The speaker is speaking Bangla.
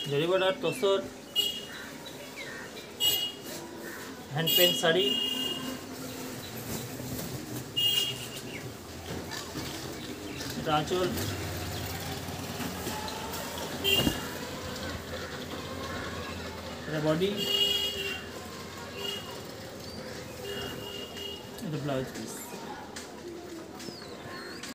জরি border tussar hand paint sari, এটা আঁচল, এটা বডি, এটা ব্লাউজ পিস।